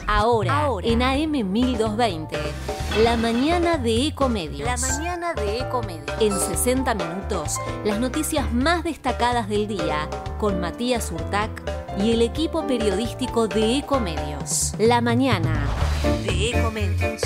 Ahora, en AM 1220, la mañana de Ecomedios. La mañana de Ecomedios. En 60 minutos, las noticias más destacadas del día, con Matías Urtac y el equipo periodístico de Ecomedios. La mañana de Ecomedios.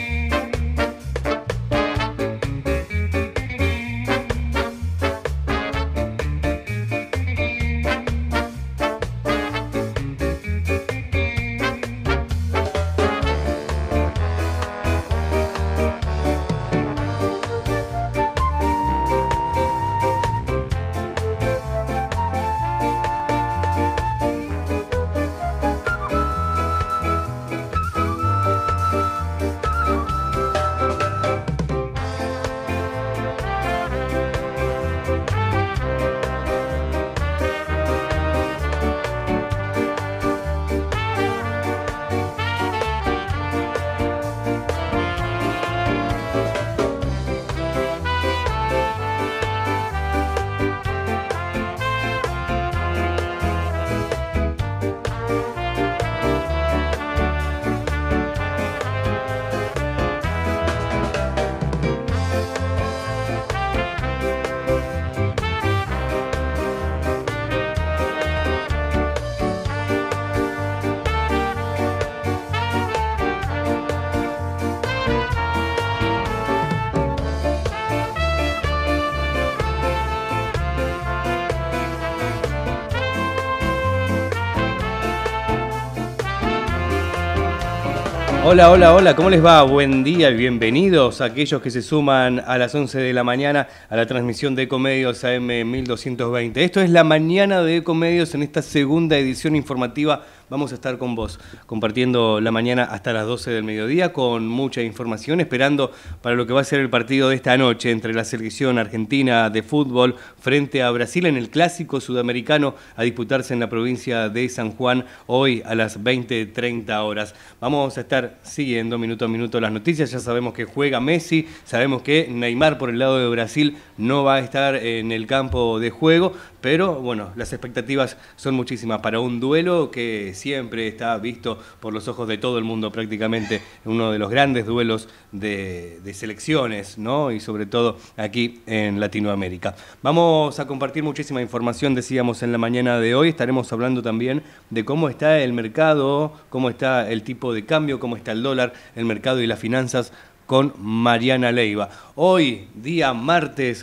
Hola, hola, hola, ¿cómo les va? Buen día y bienvenidos a aquellos que se suman a las 11 de la mañana a la transmisión de Ecomedios AM 1220. Esto es la mañana de Ecomedios en esta segunda edición informativa. Vamos a estar con vos compartiendo la mañana hasta las 12 del mediodía con mucha información, esperando para lo que va a ser el partido de esta noche entre la selección argentina de fútbol frente a Brasil en el clásico sudamericano a disputarse en la provincia de San Juan hoy a las 20:30 horas. Vamos a estar siguiendo minuto a minuto las noticias. Ya sabemos que juega Messi, sabemos que Neymar por el lado de Brasil no va a estar en el campo de juego, pero bueno, las expectativas son muchísimas para un duelo que siempre está visto por los ojos de todo el mundo prácticamente, uno de los grandes duelos de selecciones, ¿no? Y sobre todo aquí en Latinoamérica. Vamos a compartir muchísima información, decíamos, en la mañana de hoy. Estaremos hablando también de cómo está el mercado, cómo está el tipo de cambio, cómo está el dólar, el mercado y las finanzas con Mariana Leiva. Hoy, día martes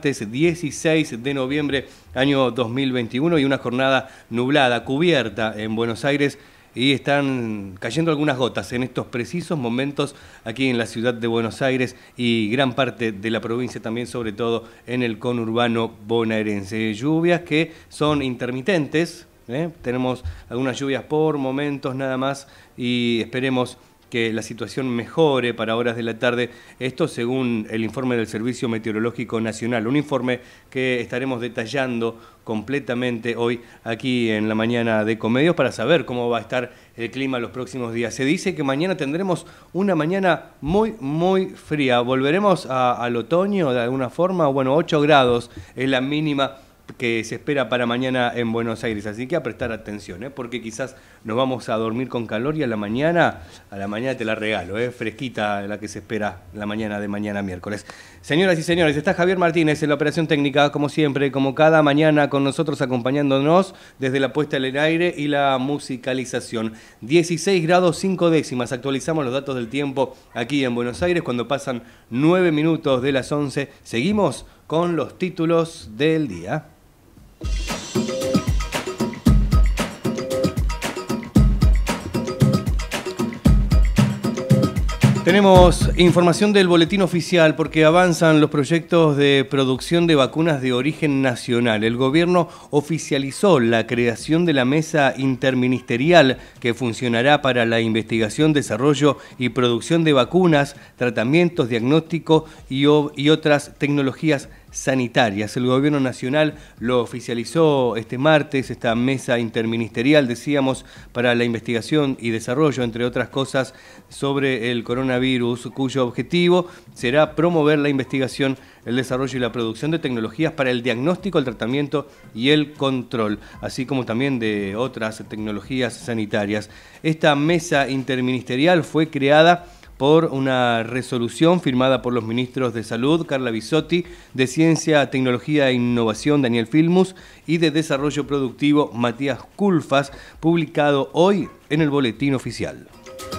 16 de noviembre, año 2021, y una jornada nublada, cubierta en Buenos Aires, y están cayendo algunas gotas en estos precisos momentos aquí en la ciudad de Buenos Aires y gran parte de la provincia también, sobre todo en el conurbano bonaerense. Lluvias que son intermitentes, tenemos algunas lluvias por momentos nada más y esperemos que la situación mejore para horas de la tarde, esto según el informe del Servicio Meteorológico Nacional, un informe que estaremos detallando completamente hoy aquí en la mañana de Ecomedios para saber cómo va a estar el clima los próximos días. Se dice que mañana tendremos una mañana muy fría, volveremos al otoño de alguna forma, bueno, 8 grados es la mínima que se espera para mañana en Buenos Aires, así que a prestar atención, porque quizás nos vamos a dormir con calor y a la mañana te la regalo, fresquita la que se espera la mañana de mañana miércoles. Señoras y señores, está Javier Martínez en la operación técnica, como siempre, como cada mañana con nosotros acompañándonos desde la puesta en el aire y la musicalización. 16 grados 5 décimas, actualizamos los datos del tiempo aquí en Buenos Aires cuando pasan 9 minutos de las 11. Seguimos con los títulos del día. Tenemos información del boletín oficial porque avanzan los proyectos de producción de vacunas de origen nacional. El gobierno oficializó la creación de la mesa interministerial que funcionará para la investigación, desarrollo y producción de vacunas, tratamientos, diagnóstico y otras tecnologías sanitarias. El Gobierno Nacional lo oficializó este martes, esta mesa interministerial, decíamos, para la investigación y desarrollo, entre otras cosas, sobre el coronavirus, cuyo objetivo será promover la investigación, el desarrollo y la producción de tecnologías para el diagnóstico, el tratamiento y el control, así como también de otras tecnologías sanitarias. Esta mesa interministerial fue creada por una resolución firmada por los ministros de Salud, Carla Bisotti, de Ciencia, Tecnología e Innovación, Daniel Filmus, y de Desarrollo Productivo, Matías Culfas, publicado hoy en el Boletín Oficial.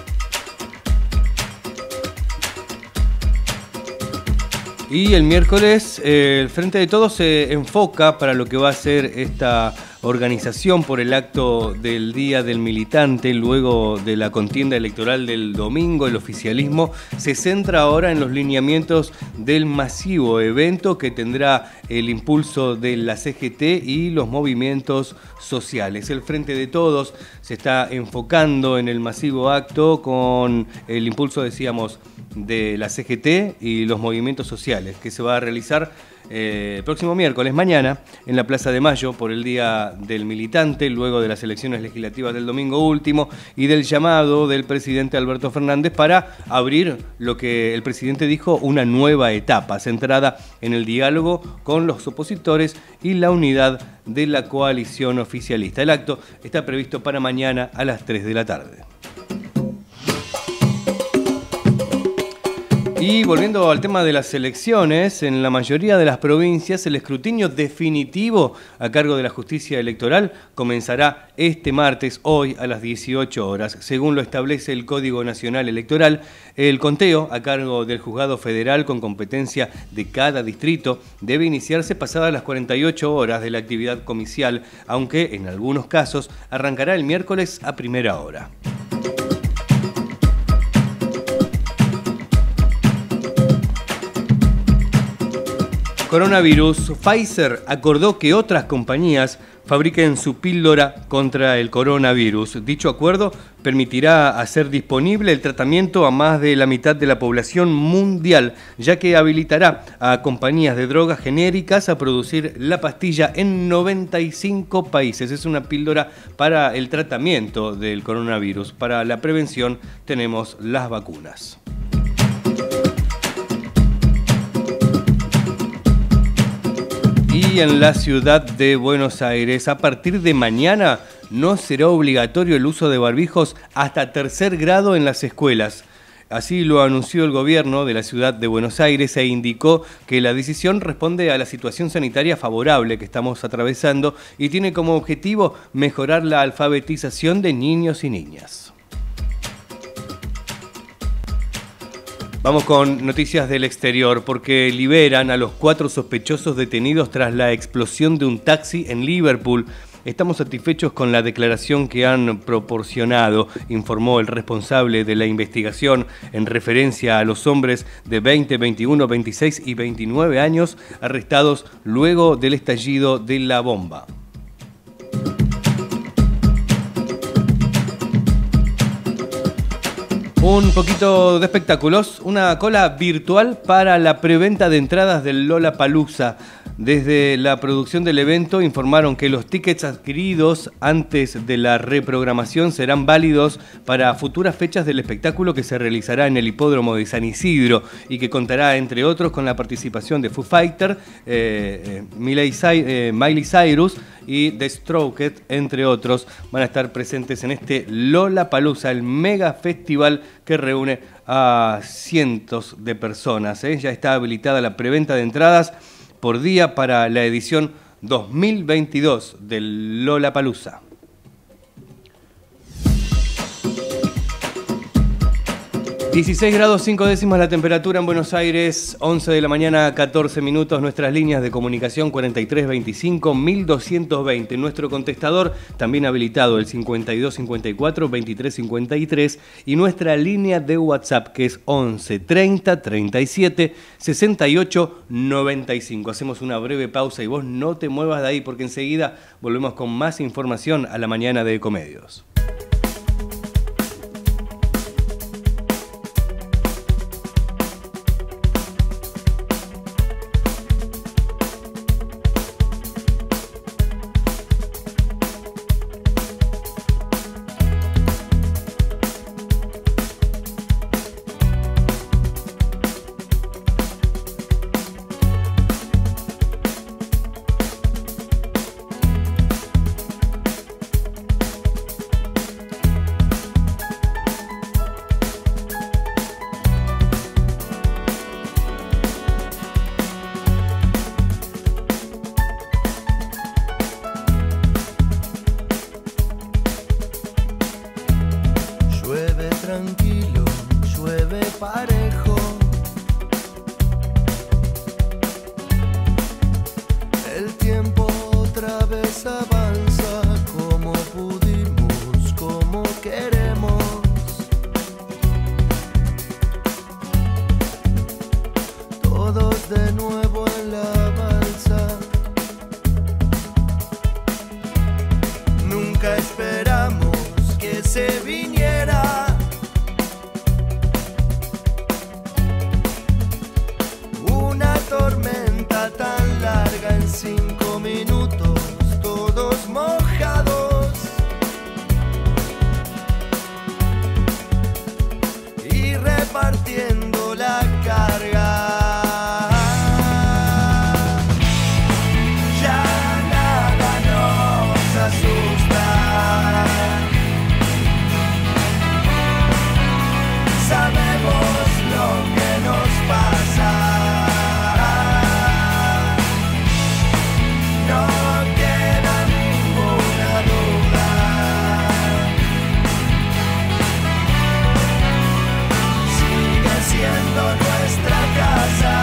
Y el miércoles el Frente de Todos se enfoca para lo que va a ser esta organización por el acto del Día del Militante, luego de la contienda electoral del domingo. El oficialismo se centra ahora en los lineamientos del masivo evento que tendrá el impulso de la CGT y los movimientos sociales. El Frente de Todos se está enfocando en el masivo acto con el impulso, decíamos, de la CGT y los movimientos sociales, que se va a realizar el próximo miércoles, mañana, en la Plaza de Mayo, por el Día del Militante, luego de las elecciones legislativas del domingo último y del llamado del presidente Alberto Fernández para abrir lo que el presidente dijo, una nueva etapa, centrada en el diálogo con los opositores y la unidad de la coalición oficialista. El acto está previsto para mañana a las 3 de la tarde. Y volviendo al tema de las elecciones, en la mayoría de las provincias el escrutinio definitivo a cargo de la justicia electoral comenzará este martes, hoy a las 18 horas. Según lo establece el Código Nacional Electoral, el conteo a cargo del Juzgado Federal con competencia de cada distrito debe iniciarse pasadas las 48 horas de la actividad comicial, aunque en algunos casos arrancará el miércoles a primera hora. Coronavirus. Pfizer acordó que otras compañías fabriquen su píldora contra el coronavirus. Dicho acuerdo permitirá hacer disponible el tratamiento a más de la mitad de la población mundial, ya que habilitará a compañías de drogas genéricas a producir la pastilla en 95 países. Es una píldora para el tratamiento del coronavirus. Para la prevención tenemos las vacunas. Y en la ciudad de Buenos Aires, a partir de mañana, no será obligatorio el uso de barbijos hasta tercer grado en las escuelas. Así lo anunció el gobierno de la ciudad de Buenos Aires e indicó que la decisión responde a la situación sanitaria favorable que estamos atravesando y tiene como objetivo mejorar la alfabetización de niños y niñas. Vamos con noticias del exterior, porque liberan a los 4 sospechosos detenidos tras la explosión de un taxi en Liverpool. Estamos satisfechos con la declaración que han proporcionado, informó el responsable de la investigación en referencia a los hombres de 20, 21, 26 y 29 años arrestados luego del estallido de la bomba. Un poquito de espectáculos, una cola virtual para la preventa de entradas del Lollapalooza. Desde la producción del evento informaron que los tickets adquiridos antes de la reprogramación serán válidos para futuras fechas del espectáculo que se realizará en el hipódromo de San Isidro y que contará, entre otros, con la participación de Foo Fighters, Miley Cyrus y The Stroked, entre otros. Van a estar presentes en este Lollapalooza, el mega festival que reúne a cientos de personas. Ya está habilitada la preventa de entradas por día para la edición 2022 del Lollapalooza. 16 grados 5 décimas la temperatura en Buenos Aires, 11 de la mañana, 14 minutos. Nuestras líneas de comunicación 4325 1220. Nuestro contestador también habilitado el 5254 2353 y nuestra línea de WhatsApp que es 11 30 37 68 95. Hacemos una breve pausa y vos no te muevas de ahí porque enseguida volvemos con más información a la mañana de Ecomedios. tranquilo, llueve parejo. El tiempo otra vez avanza como pudimos, como queremos. Todos de nuevo en la balsa. Nunca esperamos que se viniera. Una tormenta tan larga en 5 minutos, todos mojados. Y repartiendo la carga. Ya nada nos asusta. Sabemos lo que nos pasa. No queda ninguna duda. Sigue siendo nuestra casa.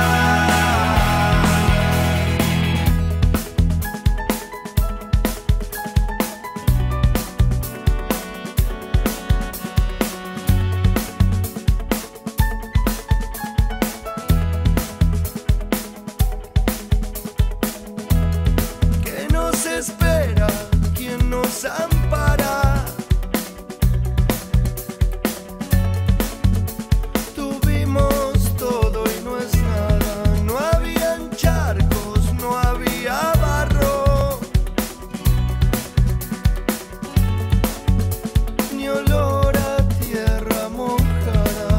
¿Qué nos espera? ¿Quién nos ampara? Tuvimos todo y no es nada. No habían charcos, no había barro, ni olor a tierra mojada.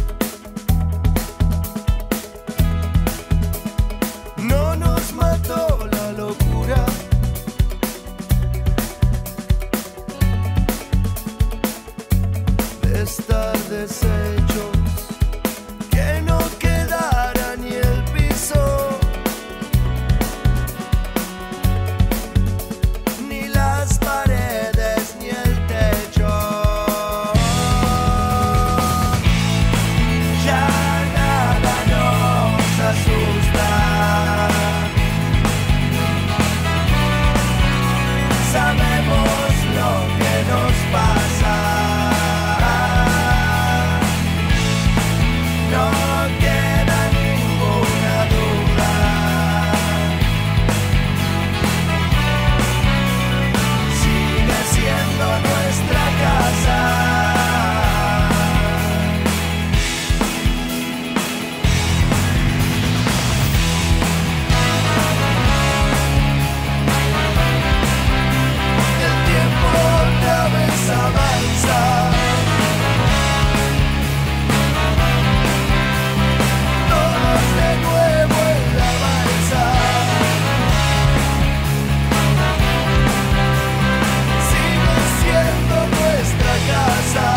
No nos mató la locura. De estar deshechos, que no quedara ni el piso, ni las paredes, ni el techo. Ya nada nos asusta. Sabemos lo que nos pasa. No queda ninguna duda. Sigue siendo nuestra casa. El tiempo otra vez avanza. Todos de nuevo en la balsa. Sigue siendo nuestra casa.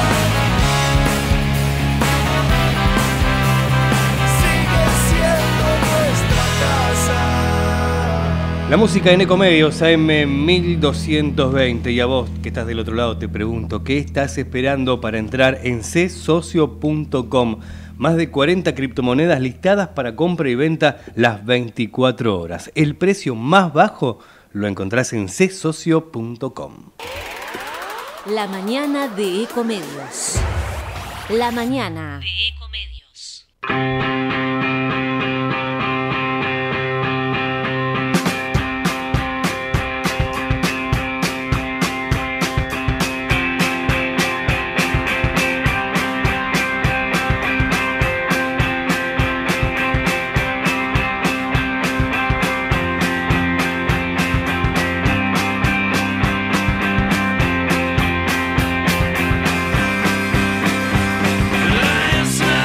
Sigue siendo nuestra casa. La música en Ecomedios AM 1220. Y a vos que estás del otro lado te pregunto, ¿qué estás esperando para entrar en csocio.com? Más de 40 criptomonedas listadas para compra y venta las 24 horas. El precio más bajo lo encontrás en csocio.com. La mañana de Ecomedios. La mañana de Ecomedios. Last night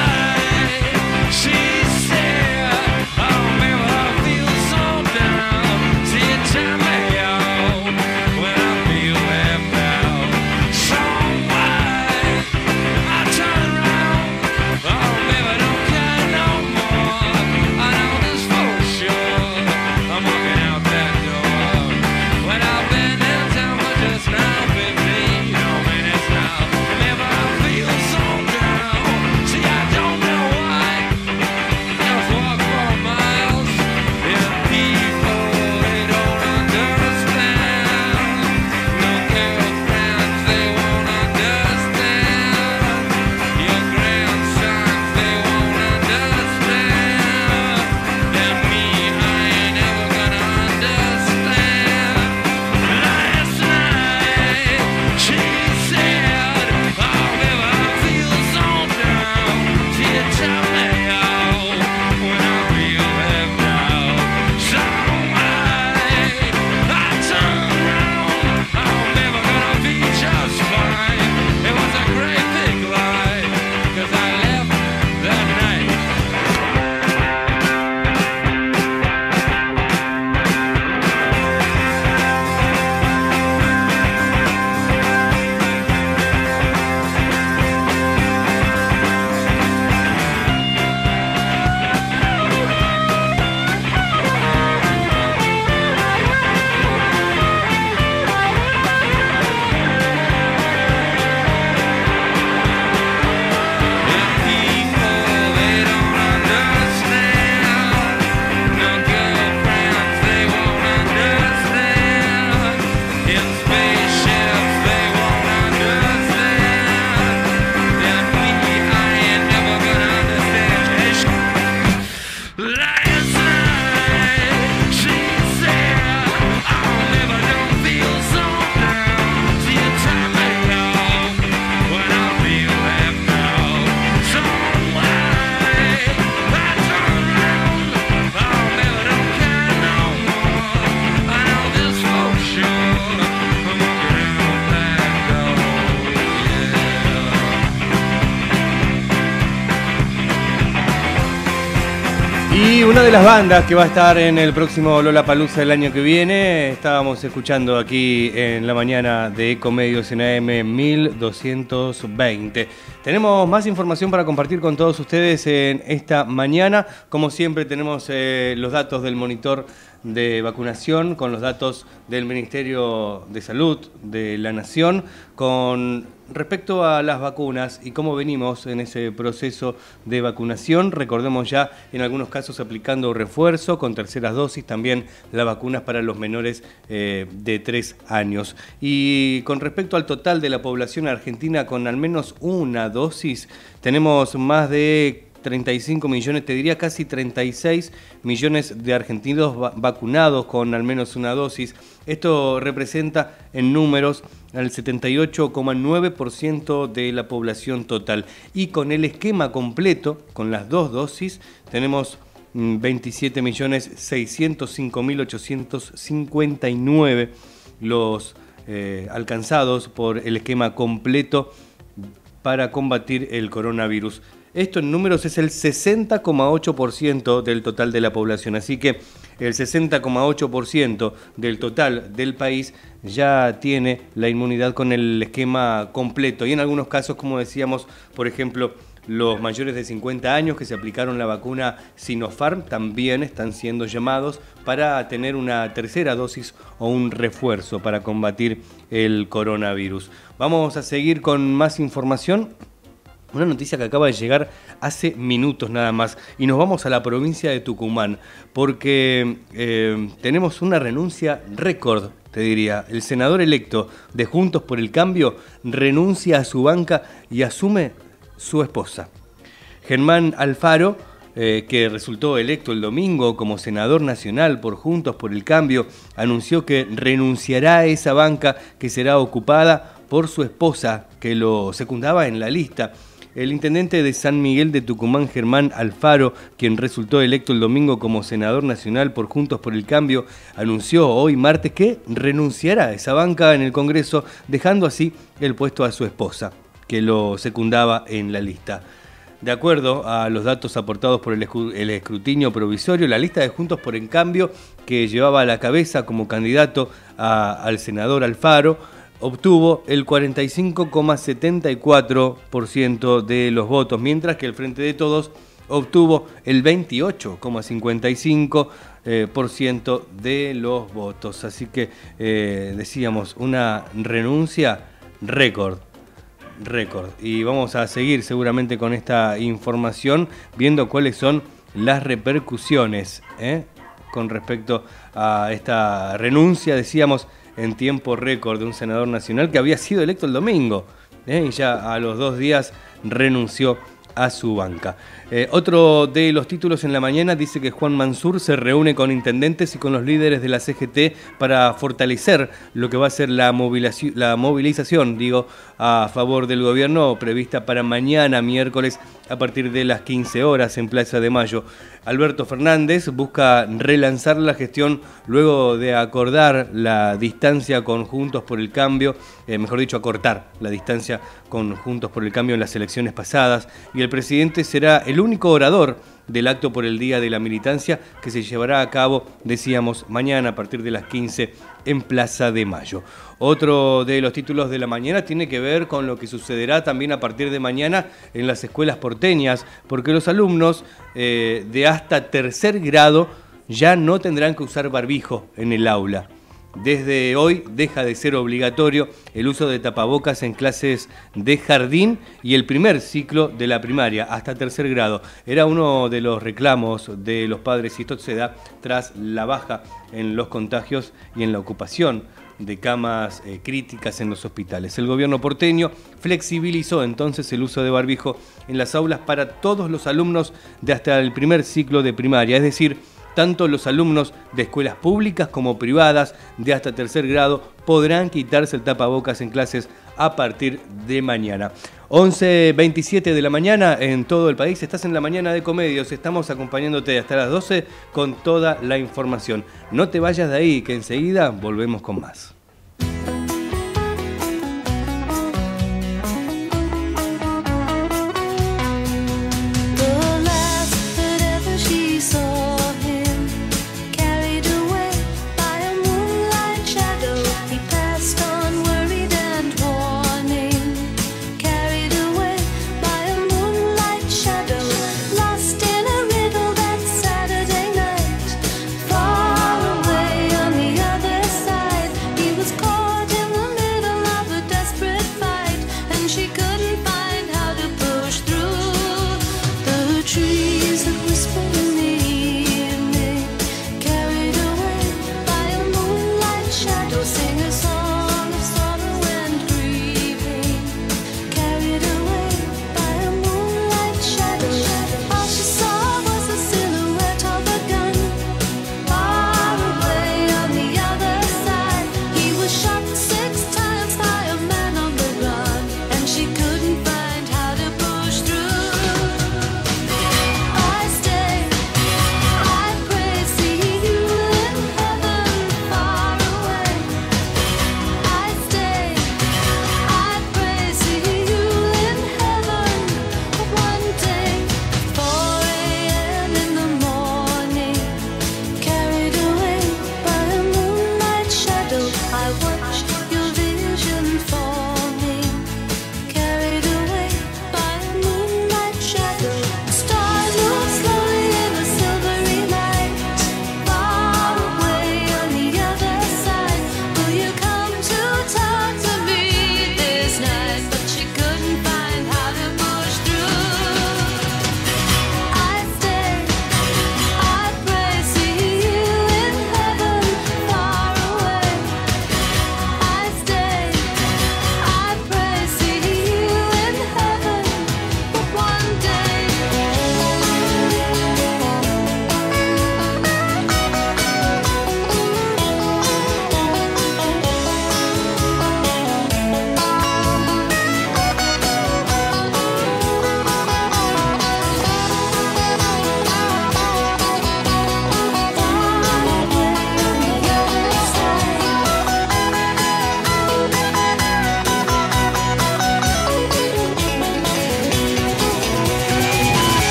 Y una de las bandas que va a estar en el próximo Lollapalooza del año que viene, estábamos escuchando aquí en la mañana de Ecomedios en AM 1220. Tenemos más información para compartir con todos ustedes en esta mañana. Como siempre tenemos los datos del monitor de vacunación con los datos del Ministerio de Salud de la Nación con respecto a las vacunas y cómo venimos en ese proceso de vacunación. Recordemos ya en algunos casos aplicando refuerzo con terceras dosis, también las vacunas para los menores de 3 años. Y con respecto al total de la población argentina con al menos una dosis, tenemos más de 35 millones, te diría casi 36 millones de argentinos vacunados con al menos una dosis. Esto representa en números al 78,9% de la población total. Y con el esquema completo, con las 2 dosis, tenemos 27.605.859 los alcanzados por el esquema completo para combatir el coronavirus. Esto en números es el 60,8% del total de la población, así que el 60,8% del total del país ya tiene la inmunidad con el esquema completo. Y en algunos casos, como decíamos, por ejemplo, los mayores de 50 años que se aplicaron la vacuna Sinopharm también están siendo llamados para tener una tercera dosis o un refuerzo para combatir el coronavirus. Vamos a seguir con más información. Una noticia que acaba de llegar hace minutos nada más y nos vamos a la provincia de Tucumán porque tenemos una renuncia récord, te diría. El senador electo de Juntos por el Cambio renuncia a su banca y asume su esposa. Germán Alfaro, que resultó electo el domingo como senador nacional por Juntos por el Cambio, anunció que renunciará a esa banca que será ocupada por su esposa, que lo secundaba en la lista. El intendente de San Miguel de Tucumán, Germán Alfaro, quien resultó electo el domingo como senador nacional por Juntos por el Cambio, anunció hoy martes que renunciará a esa banca en el Congreso, dejando así el puesto a su esposa, que lo secundaba en la lista. De acuerdo a los datos aportados por el escrutinio provisorio, la lista de Juntos por el Cambio, que llevaba a la cabeza como candidato al senador Alfaro, obtuvo el 45,74% de los votos, mientras que el Frente de Todos obtuvo el 28,55% de los votos. Así que decíamos, una renuncia récord. Y vamos a seguir seguramente con esta información, viendo cuáles son las repercusiones con respecto a esta renuncia, decíamos, en tiempo récord de un senador nacional que había sido electo el domingo y ya a los 2 días renunció a su banca. Otro de los títulos en la mañana dice que Juan Mansur se reúne con intendentes y con los líderes de la CGT para fortalecer lo que va a ser la movilización, a favor del gobierno prevista para mañana miércoles a partir de las 15 horas en Plaza de Mayo. Alberto Fernández busca relanzar la gestión luego de acordar la distancia con Juntos por el Cambio, acortar la distancia con Juntos por el Cambio en las elecciones pasadas, y el presidente será el único orador del acto por el Día de la Militancia que se llevará a cabo, decíamos, mañana a partir de las 15 en Plaza de Mayo. Otro de los títulos de la mañana tiene que ver con lo que sucederá también a partir de mañana en las escuelas porteñas, porque los alumnos de hasta 3er grado ya no tendrán que usar barbijo en el aula. Desde hoy deja de ser obligatorio el uso de tapabocas en clases de jardín y el primer ciclo de la primaria, hasta 3er grado. Era uno de los reclamos de los padres y esto se da tras la baja en los contagios y en la ocupación de camas críticas en los hospitales. El gobierno porteño flexibilizó entonces el uso de barbijo en las aulas para todos los alumnos de hasta el primer ciclo de primaria, es decir, tanto los alumnos de escuelas públicas como privadas de hasta 3er grado podrán quitarse el tapabocas en clases a partir de mañana. 11:27 de la mañana en todo el país. Estás en la mañana de Ecomedios. Estamos acompañándote hasta las 12 con toda la información. No te vayas de ahí, que enseguida volvemos con más. The last that ever she saw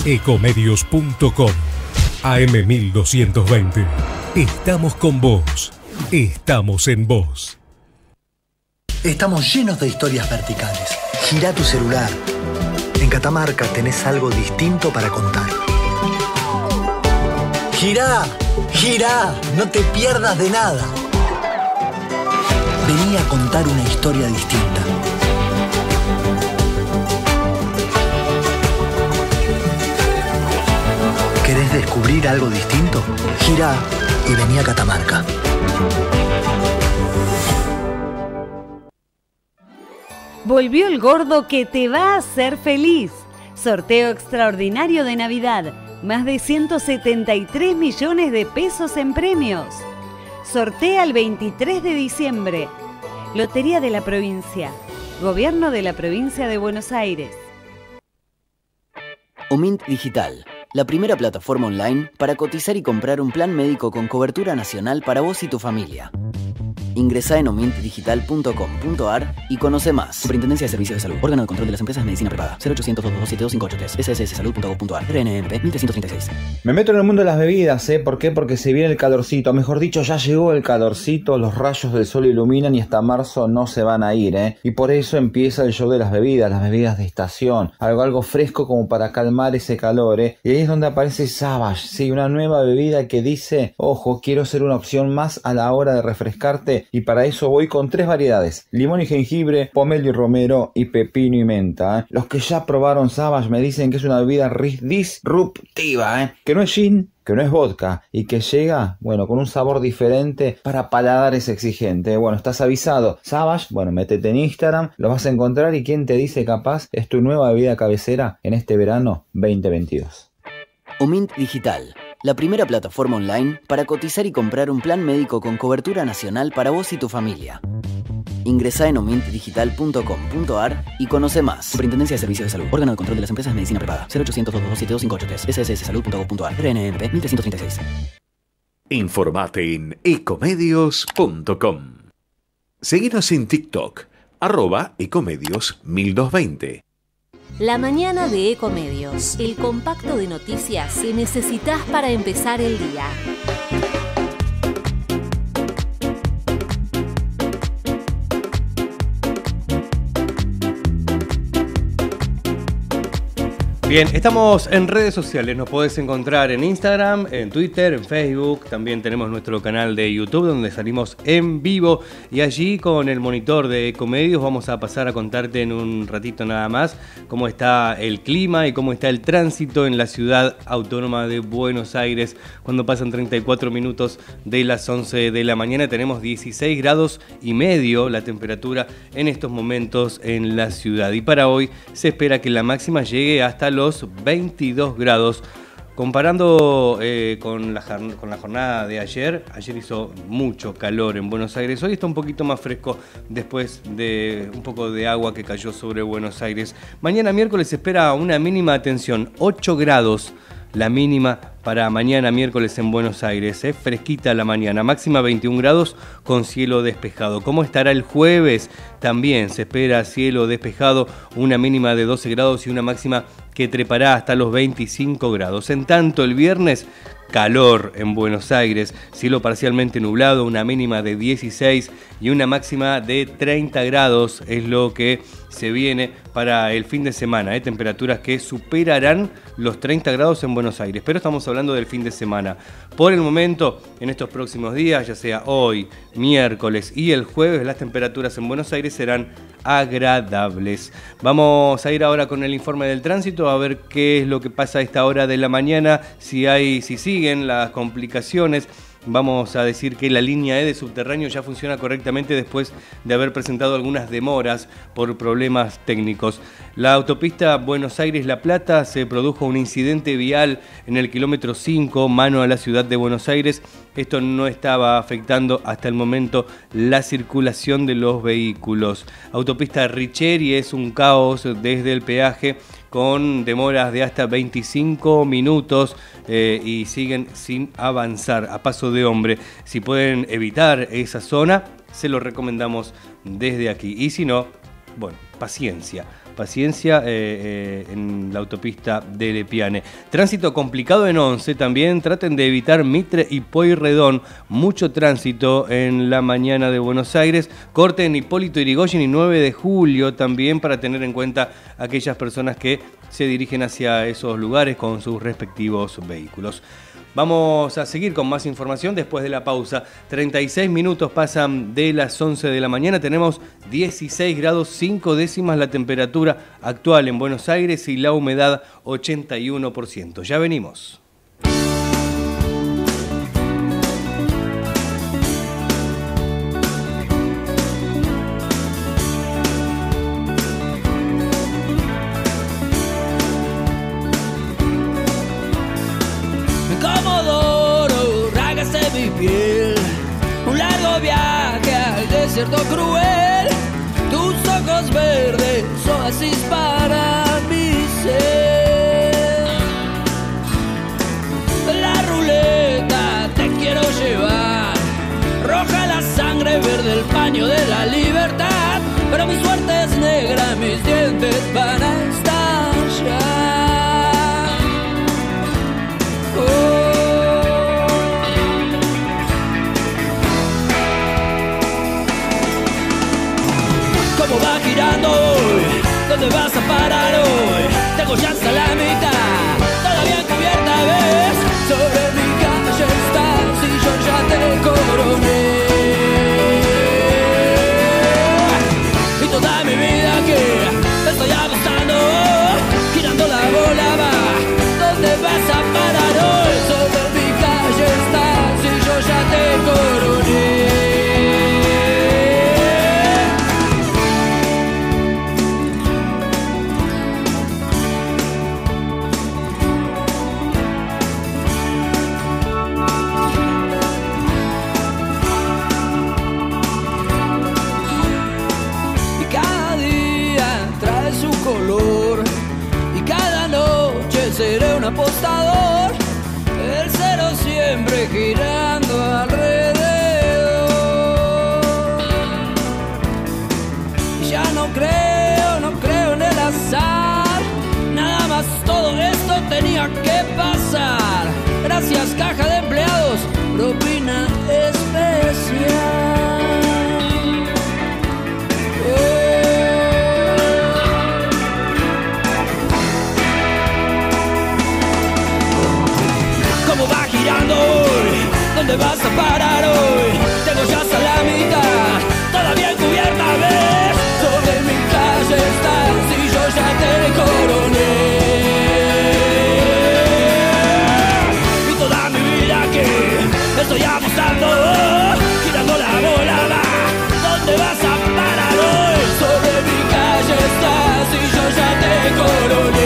Ecomedios.com AM1220. Estamos con vos. Estamos en vos. Estamos llenos de historias verticales. Girá tu celular. En Catamarca tenés algo distinto para contar. Girá, girá, no te pierdas de nada. Vení a contar una historia distinta. ¿Querés descubrir algo distinto? Girá y vení a Catamarca. Volvió el gordo que te va a hacer feliz. Sorteo extraordinario de Navidad. Más de 173 millones de pesos en premios. Sortea el 23 de diciembre. Lotería de la Provincia. Gobierno de la Provincia de Buenos Aires. Omint Digital, la primera plataforma online para cotizar y comprar un plan médico con cobertura nacional para vos y tu familia. Ingresá en omintdigital.com.ar y conoce más. Superintendencia de Servicios de Salud. Órgano de Control de las Empresas de Medicina Privada. 0800-227-2583. SSSsalud.gov.ar. RNMP 1336. Me meto en el mundo de las bebidas, ¿eh? ¿Por qué? Porque se viene el calorcito. Mejor dicho, ya llegó el calorcito. Los rayos del sol iluminan y hasta marzo no se van a ir, ¿eh? Y por eso empieza el show de las bebidas de estación. Algo fresco como para calmar ese calor, ¿eh? Y ahí es donde aparece Savage. Sí, una nueva bebida que dice, ojo, quiero ser una opción más a la hora de refrescarte. Y para eso voy con 3 variedades: limón y jengibre, pomelo y romero y pepino y menta, ¿eh? Los que ya probaron Savage me dicen que es una bebida disruptiva, ¿eh? Que no es gin, que no es vodka y que llega, bueno, con un sabor diferente para paladares exigentes. Bueno, estás avisado. Savage, bueno, métete en Instagram, lo vas a encontrar y quién te dice capaz es tu nueva bebida cabecera en este verano 2022. Omint Digital, la primera plataforma online para cotizar y comprar un plan médico con cobertura nacional para vos y tu familia. Ingresá en omintdigital.com.ar y conoce más. Superintendencia de Servicios de Salud. Órgano de Control de las Empresas de Medicina Privada. 0800-227-2583. SSSsalud.gov.ar. RNMP 1336. Informate en ecomedios.com. Seguinos en TikTok, @ecomedios1220. La mañana de Ecomedios, el compacto de noticias que necesitas para empezar el día. Bien, estamos en redes sociales, nos podés encontrar en Instagram, en Twitter, en Facebook, también tenemos nuestro canal de YouTube donde salimos en vivo y allí con el monitor de Ecomedios vamos a pasar a contarte en un ratito nada más cómo está el clima y cómo está el tránsito en la ciudad autónoma de Buenos Aires. Cuando pasan 34 minutos de las 11 de la mañana tenemos 16 grados y medio la temperatura en estos momentos en la ciudad y para hoy se espera que la máxima llegue hasta los 22 grados. Comparando con la jornada de ayer hizo mucho calor en Buenos Aires. Hoy está un poquito más fresco después de un poco de agua que cayó sobre Buenos Aires. Mañana miércoles se espera una mínima, atención, 8 grados. La mínima para mañana miércoles en Buenos Aires, fresquita la mañana, máxima 21 grados con cielo despejado. ¿Cómo estará el jueves? También se espera cielo despejado, una mínima de 12 grados y una máxima que trepará hasta los 25 grados. En tanto, el viernes, calor en Buenos Aires, cielo parcialmente nublado, una mínima de 16 y una máxima de 30 grados es lo que se viene para el fin de semana, temperaturas que superarán los 30 grados en Buenos Aires, pero estamos hablando del fin de semana. Por el momento, en estos próximos días, ya sea hoy, miércoles y el jueves, las temperaturas en Buenos Aires serán agradables. Vamos a ir ahora con el informe del tránsito a ver qué es lo que pasa a esta hora de la mañana, si siguen las complicaciones. Vamos a decir que la línea E de subterráneo ya funciona correctamente después de haber presentado algunas demoras por problemas técnicos. La autopista Buenos Aires-La Plata se produjo un incidente vial en el kilómetro 5, mano a la ciudad de Buenos Aires. Esto no estaba afectando hasta el momento la circulación de los vehículos. Autopista Richeri es un caos desde el peaje con demoras de hasta 25 minutos y siguen sin avanzar a paso de hombre. Si pueden evitar esa zona, se lo recomendamos desde aquí. Y si no, bueno, paciencia. paciencia en la autopista de Lepiane. Tránsito complicado en 11 también, traten de evitar Mitre y Pueyrredón, mucho tránsito en la mañana de Buenos Aires, corte en Hipólito Yrigoyen y 9 de julio también, para tener en cuenta aquellas personas que se dirigen hacia esos lugares con sus respectivos vehículos. Vamos a seguir con más información después de la pausa. 36 minutos pasan de las 11 de la mañana. Tenemos 16 grados 5 décimas la temperatura actual en Buenos Aires y la humedad 81%. Ya venimos. Un largo viaje al desierto cruel, tus ojos verdes, oasis para mi ser. La ruleta te quiero llevar, roja la sangre, verde el paño de la libertad, pero mi suerte es negra, mis dientes van a estallar. ¿Cómo va girando hoy? ¿Dónde vas a parar hoy? Tengo ya hasta la mitad, todavía encubierta ves. Sobre mi calle estás y yo ya te coroné. Y toda mi vida que te estoy apostando, girando la bola va. ¿Dónde vas a parar hoy? Sobre mi calle estás y yo ya te coroné. Seré un apostador, el cero siempre girando alrededor. Ya no creo en el azar, nada más todo esto tenía que pasar. Gracias caja de empleados, propina especial. ¿Cómo va girando hoy? ¿Dónde vas a parar hoy? Tengo ya hasta la mitad, todavía encubierta ves. Sobre mi calle estás y yo ya te coroné. Y toda mi vida que estoy apostando, girando la bola va. ¿Dónde vas a parar hoy? Sobre mi calle estás y yo ya te coroné.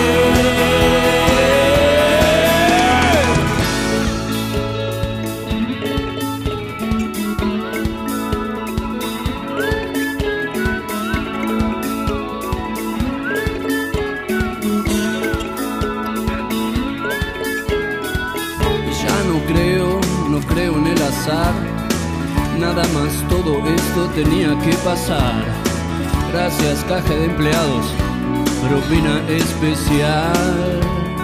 Nada más todo esto tenía que pasar. Gracias caja de empleados, propina especial.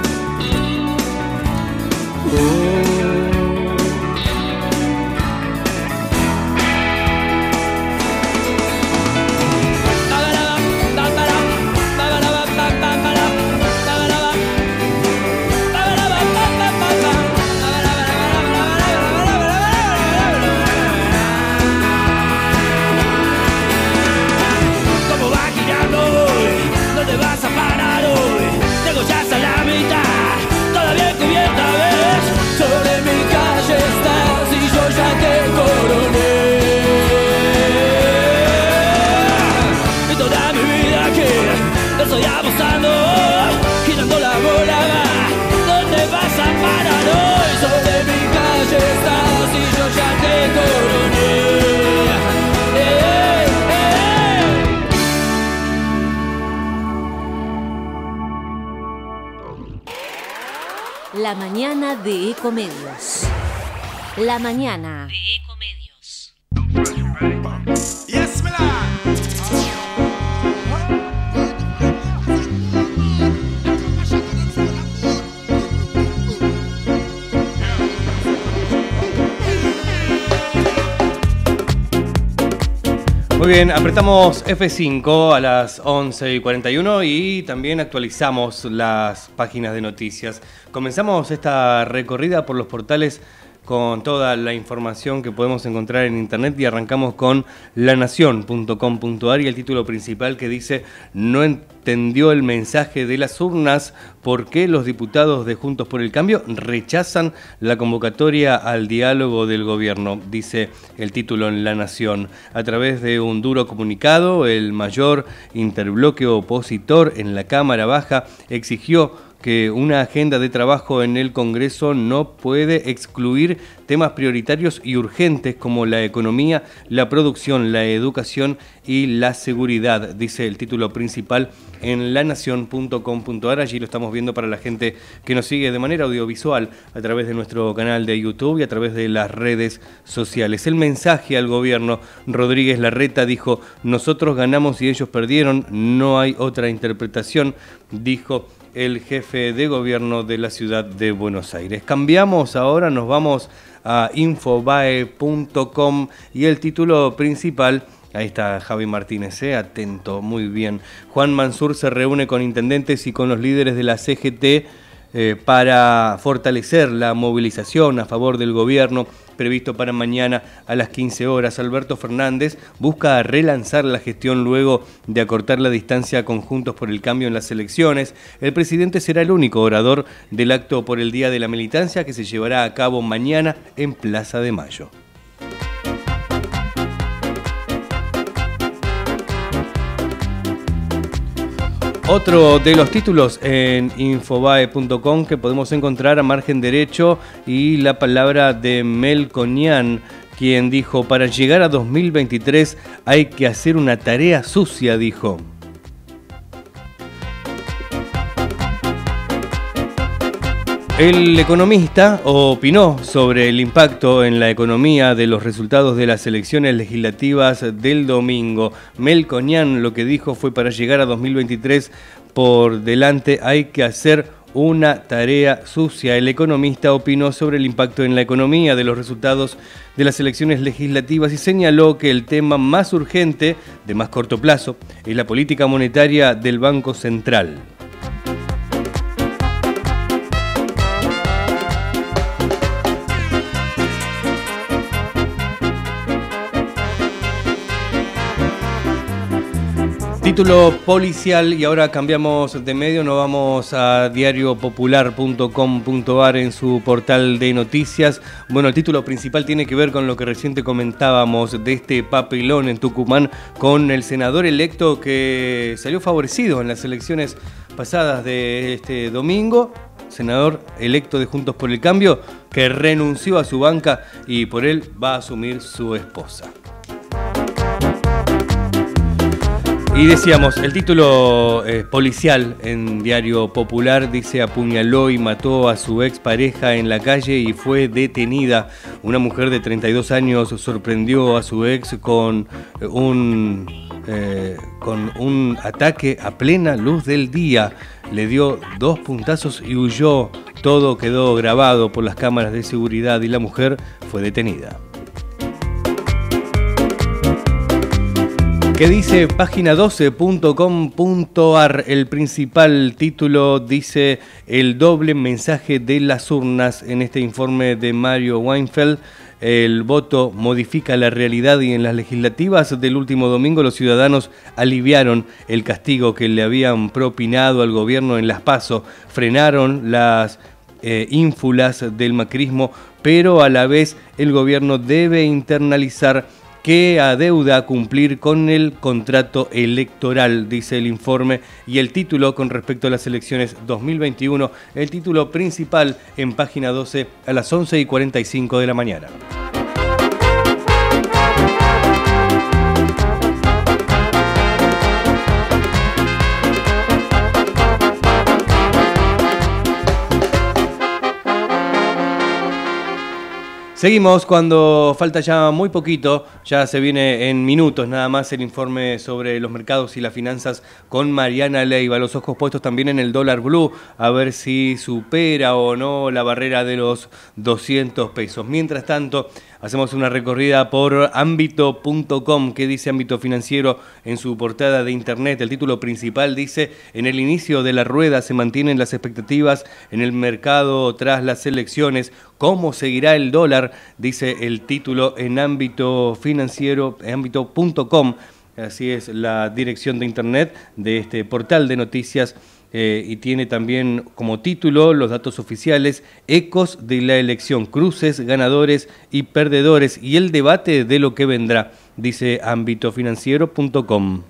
Estoy apostando, girando la bola va. ¿Dónde vas a parar hoy? Sobre mi calle estás y yo ya te coroné. La mañana de Ecomedios. La mañana de Ecomedios. Yes, Milan. Muy bien, apretamos F5 a las 11:41 y también actualizamos las páginas de noticias. Comenzamos esta recorrida por los portales con toda la información que podemos encontrar en internet y arrancamos con lanacion.com.ar y el título principal que dice: no entendió el mensaje de las urnas, ¿por qué los diputados de Juntos por el Cambio rechazan la convocatoria al diálogo del gobierno? Dice el título en La Nación. A través de un duro comunicado, el mayor interbloque opositor en la Cámara Baja exigió que una agenda de trabajo en el Congreso no puede excluir temas prioritarios y urgentes como la economía, la producción, la educación y la seguridad, dice el título principal en lanacion.com.ar. Allí lo estamos viendo para la gente que nos sigue de manera audiovisual a través de nuestro canal de YouTube y a través de las redes sociales. El mensaje al gobierno: Rodríguez Larreta dijo: nosotros ganamos y ellos perdieron, no hay otra interpretación, dijo el jefe de gobierno de la ciudad de Buenos Aires. Cambiamos ahora, nos vamos a infobae.com y el título principal, ahí está Javi Martínez, atento, muy bien. Juan Mansur se reúne con intendentes y con los líderes de la CGT para fortalecer la movilización a favor del gobierno previsto para mañana a las 15 horas. Alberto Fernández busca relanzar la gestión luego de acortar la distancia con Juntos por el Cambio en las elecciones. El presidente será el único orador del acto por el Día de la Militancia que se llevará a cabo mañana en Plaza de Mayo. Otro de los títulos en infobae.com que podemos encontrar a margen derecho y la palabra de Melconian, quien dijo: para llegar a 2023 hay que hacer una tarea sucia, dijo. El economista opinó sobre el impacto en la economía de los resultados de las elecciones legislativas del domingo. Melconian lo que dijo fue: para llegar a 2023 por delante hay que hacer una tarea sucia. El economista opinó sobre el impacto en la economía de los resultados de las elecciones legislativas y señaló que el tema más urgente, de más corto plazo, es la política monetaria del Banco Central. Título policial y ahora cambiamos de medio, nos vamos a diariopopular.com.ar en su portal de noticias. Bueno, el título principal tiene que ver con lo que recién te comentábamos de este papelón en Tucumán con el senador electo que salió favorecido en las elecciones pasadas de este domingo. Senador electo de Juntos por el Cambio que renunció a su banca y por él va a asumir su esposa. Y decíamos, el título policial en Diario Popular dice: apuñaló y mató a su expareja en la calle y fue detenida. Una mujer de 32 años sorprendió a su ex con un ataque a plena luz del día. Le dio 2 puntazos y huyó. Todo quedó grabado por las cámaras de seguridad y la mujer fue detenida. ¿Qué dice página 12.com.ar? El principal título dice: el doble mensaje de las urnas. En este informe de Mario Weinfeld, el voto modifica la realidad y en las legislativas del último domingo los ciudadanos aliviaron el castigo que le habían propinado al gobierno en las PASO, frenaron las ínfulas del macrismo, pero a la vez el gobierno debe internalizar que adeuda cumplir con el contrato electoral, dice el informe, y el título con respecto a las elecciones 2021, el título principal en página 12 a las 11:45 de la mañana. Seguimos cuando falta ya muy poquito Ya se viene en minutos nada más el informe sobre los mercados y las finanzas con Mariana Leiva. Los ojos puestos también en el dólar blue, a ver si supera o no la barrera de los 200 pesos. Mientras tanto, hacemos una recorrida por ámbito.com. ¿Qué dice Ámbito Financiero en su portada de internet? El título principal dice: en el inicio de la rueda se mantienen las expectativas en el mercado tras las elecciones. ¿Cómo seguirá el dólar? Dice el título en Ámbito Financiero, ámbito.com. Así es la dirección de internet de este portal de noticias. Y tiene también como título los datos oficiales: ecos de la elección, cruces, ganadores y perdedores y el debate de lo que vendrá, dice ámbitofinanciero.com.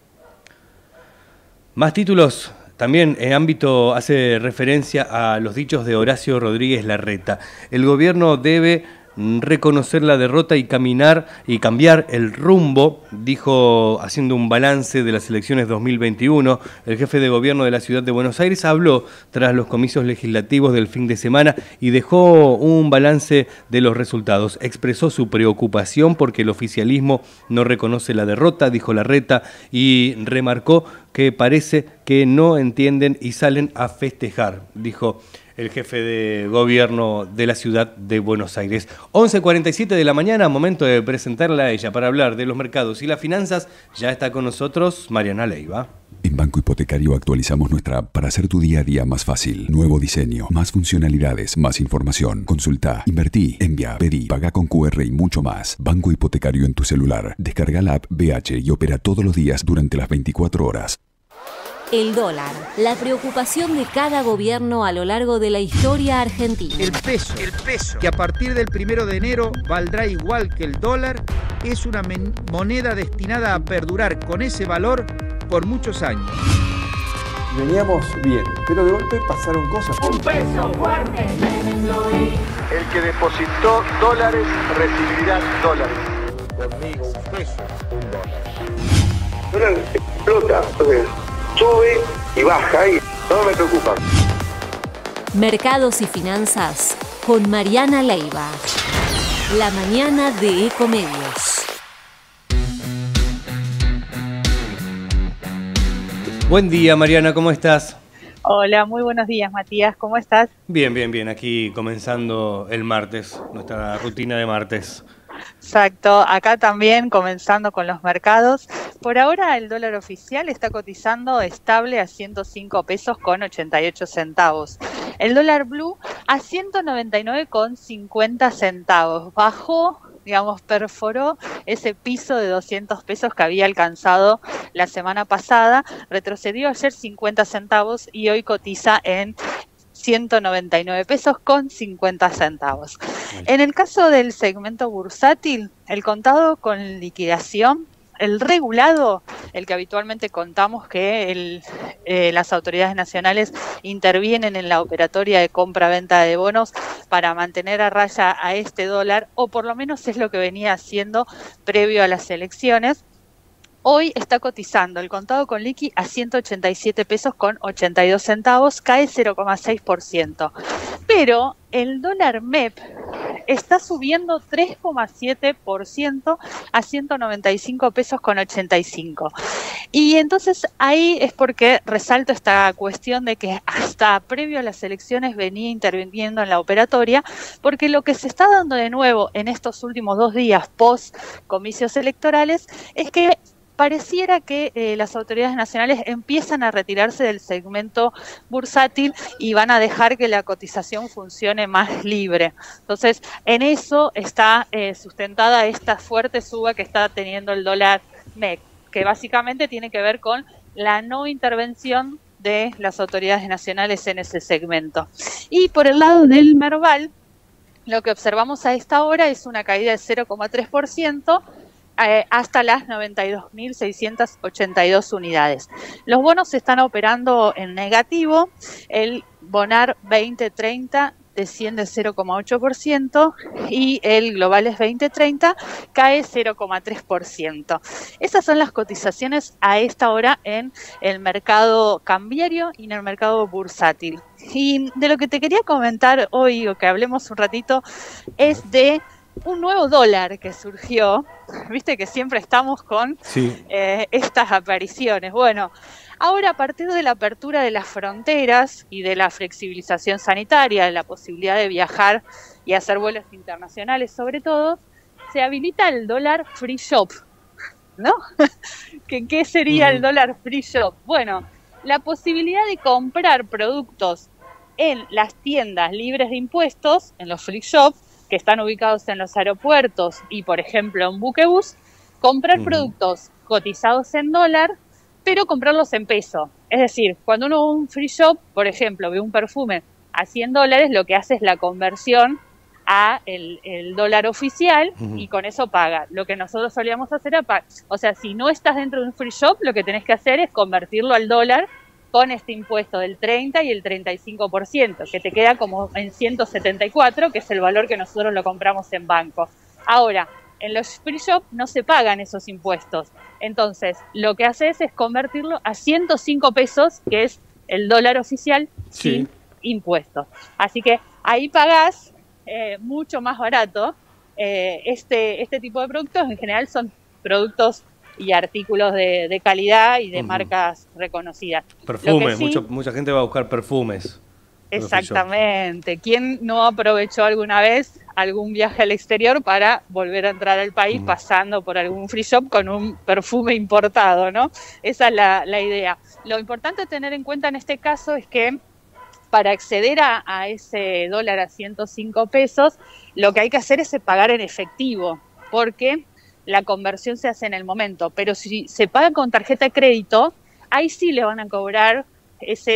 Más títulos. También en Ámbito hace referencia a los dichos de Horacio Rodríguez Larreta. El gobierno debe reconocer la derrota y cambiar el rumbo, dijo haciendo un balance de las elecciones 2021. El jefe de gobierno de la ciudad de Buenos Aires habló tras los comicios legislativos del fin de semana y dejó un balance de los resultados. Expresó su preocupación porque el oficialismo no reconoce la derrota, dijo Larreta, y remarcó que parece que no entienden y salen a festejar, dijo el jefe de gobierno de la ciudad de Buenos Aires. 11:47 de la mañana, momento de presentarla a ella para hablar de los mercados y las finanzas. Ya está con nosotros Mariana Leiva. En Banco Hipotecario actualizamos nuestra app para hacer tu día a día más fácil. Nuevo diseño, más funcionalidades, más información. Consulta, invertí, envía, pedí, paga con QR y mucho más. Banco Hipotecario en tu celular. Descarga la app BH y opera todos los días durante las 24 horas. El dólar, la preocupación de cada gobierno a lo largo de la historia argentina. El peso, que a partir del 1 de enero valdrá igual que el dólar, es una moneda destinada a perdurar con ese valor por muchos años. Veníamos bien, pero de golpe pasaron cosas. Un peso fuerte, el que depositó dólares recibirá dólares. Conmigo, un peso, un dólar. El dólar explota, entonces sube y baja y no me preocupa. Mercados y finanzas con Mariana Leiva. La mañana de Ecomedios. Buen día, Mariana, ¿cómo estás? Hola, muy buenos días, Matías, ¿cómo estás? Bien, bien, bien, aquí comenzando el martes, nuestra rutina de martes. Exacto, acá también comenzando con los mercados. Por ahora el dólar oficial está cotizando estable a 105 pesos con 88 centavos. El dólar blue a 199,50 centavos. Bajó, perforó ese piso de 200 pesos que había alcanzado la semana pasada. Retrocedió ayer 50 centavos y hoy cotiza en 199 pesos con 50 centavos. En el caso del segmento bursátil, el contado con liquidación, el regulado, el que habitualmente contamos que las autoridades nacionales intervienen en la operatoria de compra-venta de bonos para mantener a raya a este dólar, o por lo menos es lo que venía haciendo previo a las elecciones. Hoy está cotizando el contado con liqui a 187 pesos con 82 centavos, cae 0,6%. Pero el dólar MEP está subiendo 3,7% a 195 pesos con 85. Y entonces ahí es porque resalto esta cuestión de que hasta previo a las elecciones venía interviniendo en la operatoria, porque lo que se está dando de nuevo en estos últimos 2 días post comicios electorales es que pareciera que las autoridades nacionales empiezan a retirarse del segmento bursátil y van a dejar que la cotización funcione más libre. Entonces, en eso está sustentada esta fuerte suba que está teniendo el dólar MEP, que básicamente tiene que ver con la no intervención de las autoridades nacionales en ese segmento. Y por el lado del Merval, lo que observamos a esta hora es una caída de 0,3%, hasta las 92.682 unidades. Los bonos están operando en negativo. El Bonar 2030 desciende 0,8% y el Globales 2030 cae 0,3%. Esas son las cotizaciones a esta hora en el mercado cambiario y en el mercado bursátil. Y de lo que te quería comentar hoy, o que hablemos un ratito, es de un nuevo dólar que surgió. Viste que siempre estamos con estas apariciones. Bueno, ahora a partir de la apertura de las fronteras y de la flexibilización sanitaria, de la posibilidad de viajar y hacer vuelos internacionales sobre todo, se habilita el dólar free shop, ¿no? ¿Qué sería el dólar free shop? Bueno, la posibilidad de comprar productos en las tiendas libres de impuestos, en los free shops, que están ubicados en los aeropuertos y, por ejemplo, en buquebús, comprar productos cotizados en dólar, pero comprarlos en peso. Es decir, cuando uno va a un free shop, por ejemplo, ve un perfume a $100, lo que hace es la conversión a el dólar oficial y con eso paga. Lo que nosotros solíamos hacer era o sea, si no estás dentro de un free shop, lo que tenés que hacer es convertirlo al dólar con este impuesto del 30 y el 35%, que te queda como en 174, que es el valor que nosotros lo compramos en banco. Ahora, en los free shop no se pagan esos impuestos. Entonces, lo que haces es convertirlo a 105 pesos, que es el dólar oficial sin impuestos. Así que ahí pagás mucho más barato. Este tipo de productos en general son productos y artículos de calidad y de marcas reconocidas. Perfumes, mucha gente va a buscar perfumes. Exactamente. ¿Quién no aprovechó alguna vez algún viaje al exterior para volver a entrar al país pasando por algún free shop con un perfume importado, ¿no? Esa es la idea. Lo importante a tener en cuenta en este caso es que para acceder a ese dólar a 105 pesos, lo que hay que hacer es pagar en efectivo, porque la conversión se hace en el momento. Pero si se paga con tarjeta de crédito, ahí sí le van a cobrar ese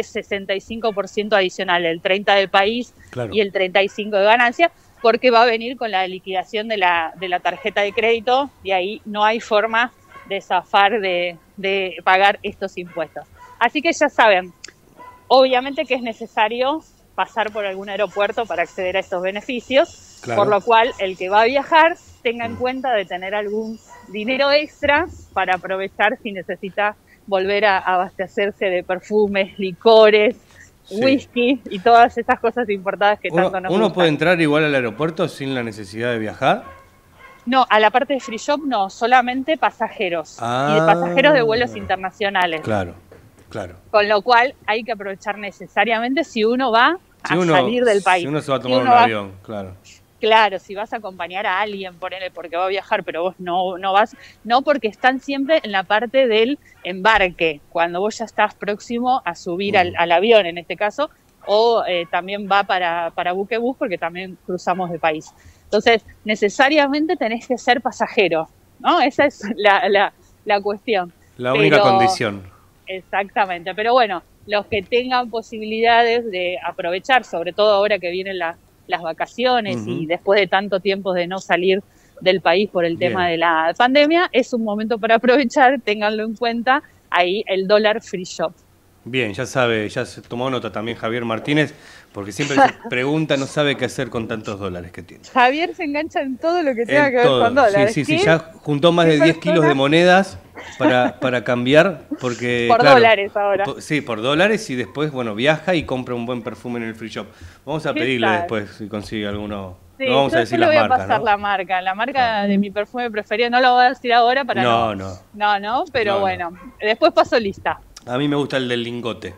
65% adicional, el 30% del país y el 35% de ganancia, porque va a venir con la liquidación de la tarjeta de crédito y ahí no hay forma de zafar de pagar estos impuestos. Así que ya saben, obviamente que es necesario pasar por algún aeropuerto para acceder a estos beneficios, por lo cual el que va a viajar tenga en cuenta de tener algún dinero extra para aprovechar si necesita volver a abastecerse de perfumes, licores, whisky y todas esas cosas importadas que tanto nos ¿Uno gustan. puede entrar igual al aeropuerto sin la necesidad de viajar? No, a la parte de free shop no, solamente pasajeros y de pasajeros de vuelos internacionales. Claro. Con lo cual hay que aprovechar necesariamente si uno va a salir del país. Si uno se va a tomar un avión, Claro, si vas a acompañar a alguien, ponele, porque va a viajar, pero vos no vas, no, porque están siempre en la parte del embarque, cuando vos ya estás próximo a subir al avión, en este caso, o también va para buquebús, porque también cruzamos de país. Entonces, necesariamente tenés que ser pasajero, ¿no? Esa es la cuestión. La única condición. Exactamente, pero bueno, los que tengan posibilidades de aprovechar, sobre todo ahora que vienen las vacaciones y después de tanto tiempo de no salir del país por el tema de la pandemia, es un momento para aprovechar, ténganlo en cuenta, ahí el dólar free shop. Bien, ya sabe, ya se tomó nota también Javier Martínez, porque siempre se pregunta, no sabe qué hacer con tantos dólares que tiene. Javier se engancha en todo lo que tenga que ver con dólares. Sí, ya juntó más de 10 kilos de monedas para cambiar, porque... Por dólares ahora. Por dólares, y después, viaja y compra un buen perfume en el free shop. Vamos a pedirle después si consigue alguno. Sí, no vamos a decir las marcas. Yo le voy a pasar la marca de mi perfume preferido, no lo voy a decir ahora para pero bueno, después paso lista. A mí me gusta el del lingote.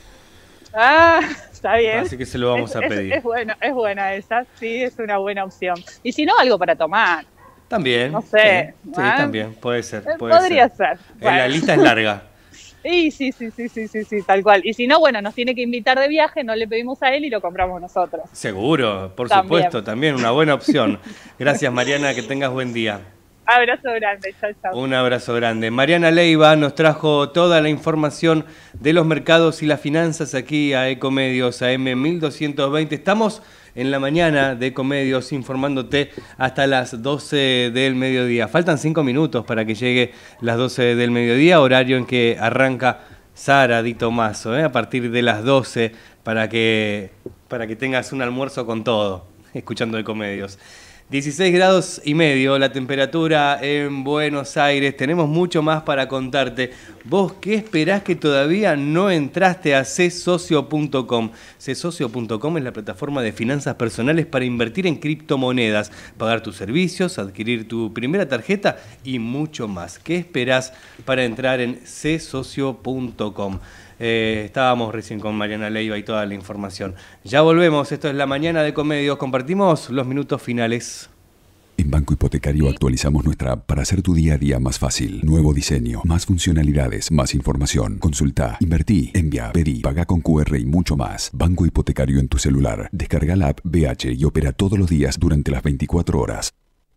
Está bien. Así que se lo vamos a pedir. Es buena esa, sí, es una buena opción. Y si no, algo para tomar. También. No sé. Sí, también, puede ser. Podría ser. La lista es larga. Sí, tal cual. Y si no, nos tiene que invitar de viaje, no le pedimos a él y lo compramos nosotros. Seguro, por supuesto, también una buena opción. Gracias, Mariana, que tengas buen día. Abrazo grande, chao. Un abrazo grande. Mariana Leiva nos trajo toda la información de los mercados y las finanzas aquí a Ecomedios AM 1220. Estamos en la mañana de Ecomedios informándote hasta las 12 del mediodía. Faltan 5 minutos para que llegue las 12 del mediodía, horario en que arranca Sara Di Tomaso, a partir de las 12 para que tengas un almuerzo con todo, escuchando Ecomedios. 16 grados y medio la temperatura en Buenos Aires. Tenemos mucho más para contarte. ¿Vos qué esperás que todavía no entraste a csocio.com? Csocio.com es la plataforma de finanzas personales para invertir en criptomonedas, pagar tus servicios, adquirir tu primera tarjeta y mucho más. ¿Qué esperás para entrar en csocio.com? Estábamos recién con Mariana Leiva y toda la información. Ya volvemos, esto es La Mañana de Ecomedios. Compartimos los minutos finales. En Banco Hipotecario actualizamos nuestra app para hacer tu día a día más fácil. Nuevo diseño, más funcionalidades, más información. Consulta, invertí, envía, pedí, paga con QR y mucho más. Banco Hipotecario en tu celular. Descarga la app BH y opera todos los días durante las 24 horas.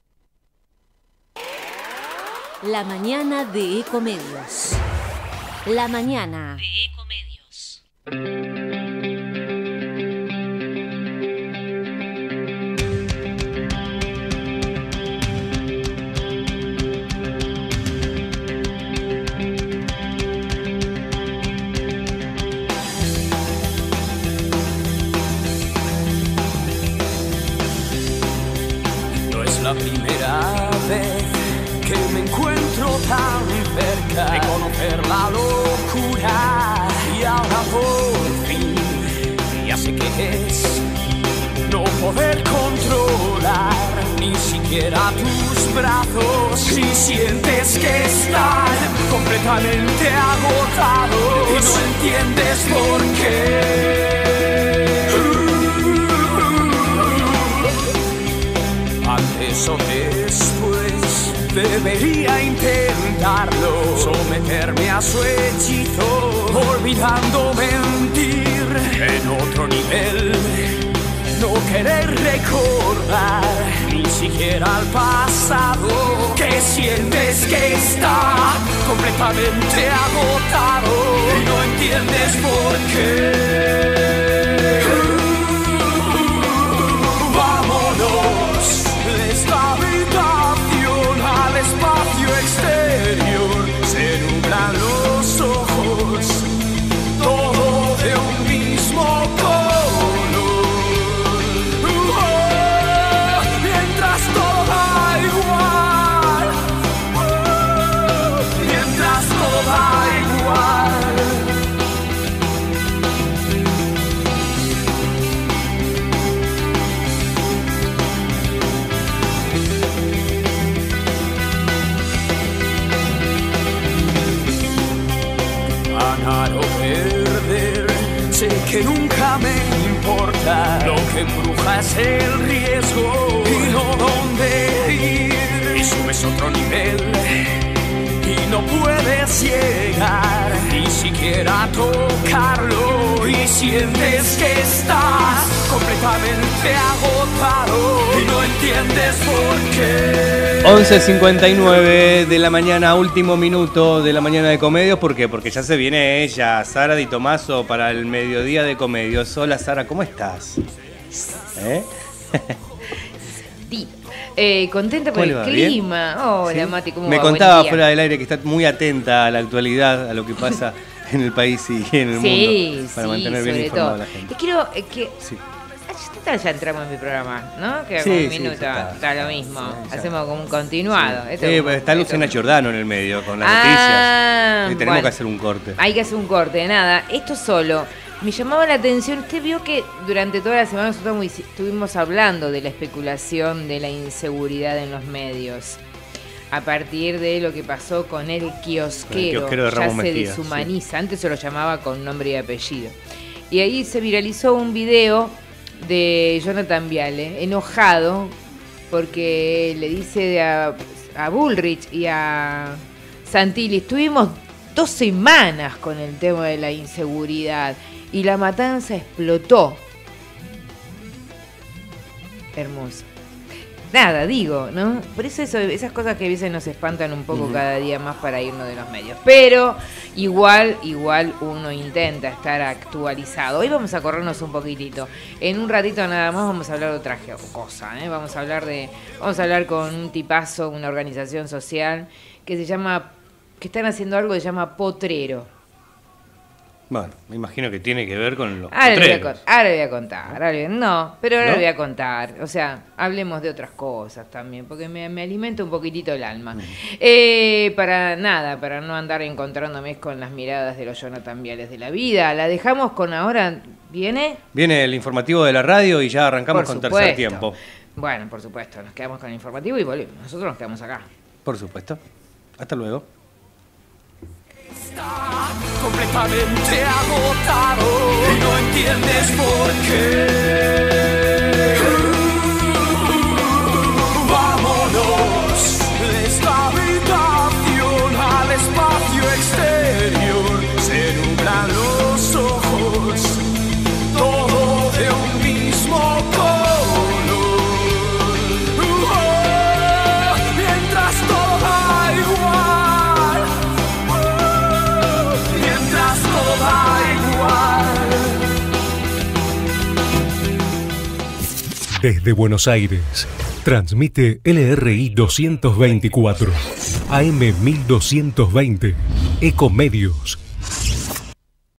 La Mañana de Ecomedios. La Mañana de Ecomedios. No es la primera vez que me encuentro tan cerca de conocer la locura y ahora por fin ya sé qué es no poder controlar ni siquiera tus brazos si sientes que están completamente agotados y no entiendes por qué. Antes o después debería intentarlo, someterme a su hechizo, olvidando mentir en otro nivel, no querer recordar ni siquiera al pasado, que sientes que está completamente agotado y no entiendes por qué. Vámonos de esta habitación al espacio exterior, se nublan los ojos, todo de un mismo color. Mientras todo da igual, mientras todo da igual. Ganar o perder, sé que nunca me importa. Lo que embruja es el riesgo y no dónde ir. Y subes otro nivel y no puedes llegar ni siquiera a tocarlo. Y sientes que estás completamente agotado y no entiendes por qué. 11:59 de la mañana, último minuto de La Mañana de Comedios. ¿Por qué? Porque ya se viene ella, Sara Di Tomaso, para el mediodía de Comedios. Hola Sara, ¿cómo estás? Contenta por el clima. Hola, ¿sí? Mati, ¿cómo va? Me contaba fuera del aire que está muy atenta a la actualidad, a lo que pasa en el país y en el mundo, para mantener bien informada a la gente. Quiero que... Sí. Ya entramos en mi programa, ¿no? Que un minuto, está lo mismo. Sí, hacemos como un continuado. Sí. Está Luciana Giordano en el medio con las noticias. Tenemos que hacer un corte. Hay que hacer un corte, nada. Esto solo. Me llamaba la atención, usted vio que durante toda la semana nosotros estuvimos hablando de la especulación, de la inseguridad en los medios. A partir de lo que pasó con el kiosquero de Ramos ya Mejía, se deshumaniza. Antes se lo llamaba con nombre y apellido. Y ahí se viralizó un video de Jonathan Viale, enojado porque le dice a Bullrich y a Santilli, estuvimos 2 semanas con el tema de la inseguridad y la matanza explotó. Hermoso. Nada, digo, ¿no? Por eso esas cosas que a veces nos espantan un poco cada día más para irnos de los medios. Pero igual uno intenta estar actualizado. Hoy vamos a corrernos un poquitito. En un ratito nada más vamos a hablar de otra cosa, ¿eh? Vamos a hablar con un tipazo, una organización social que están haciendo algo que se llama Potrero. Bueno, me imagino que tiene que ver con los Ahora le potreros. voy a contar. Ahora le voy a contar. O sea, hablemos de otras cosas también, porque me alimenta un poquitito el alma. Para no andar encontrándome con las miradas de los Jonathan Viales de la vida. La dejamos con ahora. ¿Viene? Viene el informativo de la radio y ya arrancamos Por con supuesto. Tercer Tiempo. Bueno, por supuesto, nos quedamos con el informativo y volvemos. Nosotros nos quedamos acá. Por supuesto. Hasta luego. Completamente agotado y no entiendes por qué. Vámonos de esta habitación al espacio exterior. Se nublan los ojos, todo de un mismo color. Mientras todo da igual. Mientras todo da igual. Desde Buenos Aires, transmite LRI 224, AM 1220, Ecomedios.